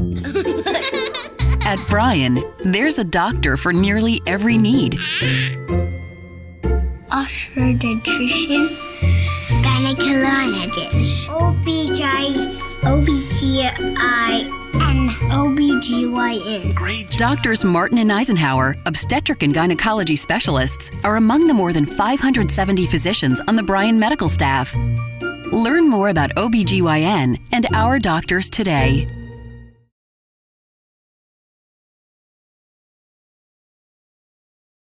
At Bryan, there's a doctor for nearly every need. Obstetrician, gynecologist, OBGYN, OBGYN. Great. Doctors Martin and Eisenhauer, obstetric and gynecology specialists, are among the more than 570 physicians on the Bryan medical staff. Learn more about OBGYN and our doctors today.